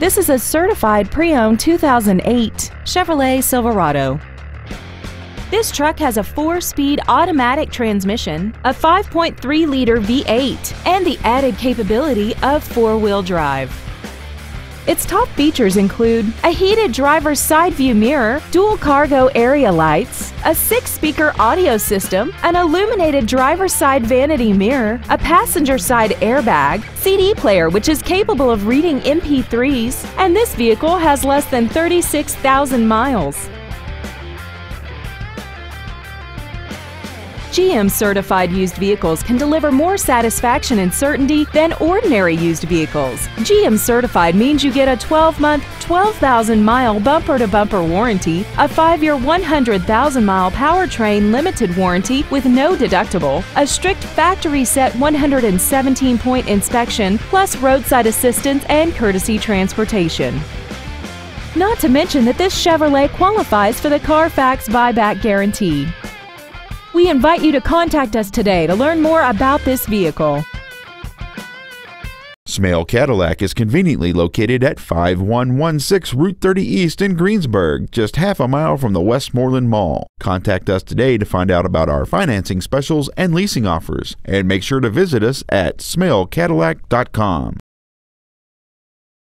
This is a certified pre-owned 2008 Chevrolet Silverado. This truck has a 4-speed automatic transmission, a 5.3-liter V8, and the added capability of 4-wheel drive. Its top features include a heated driver's side view mirror, dual cargo area lights, a 6-speaker audio system, an illuminated driver's side vanity mirror, a passenger side airbag, CD player which is capable of reading MP3s, and this vehicle has less than 36,000 miles. GM certified used vehicles can deliver more satisfaction and certainty than ordinary used vehicles. GM certified means you get a 12-month, 12,000-mile bumper-to-bumper warranty, a 5-year, 100,000-mile powertrain limited warranty with no deductible, a strict factory-set 117-point inspection, plus roadside assistance and courtesy transportation. Not to mention that this Chevrolet qualifies for the Carfax buyback guarantee. We invite you to contact us today to learn more about this vehicle. Smale Cadillac is conveniently located at 5116 Route 30 East in Greensburg, just half a mile from the Westmoreland Mall. Contact us today to find out about our financing specials and leasing offers, and make sure to visit us at smalecadillac.com.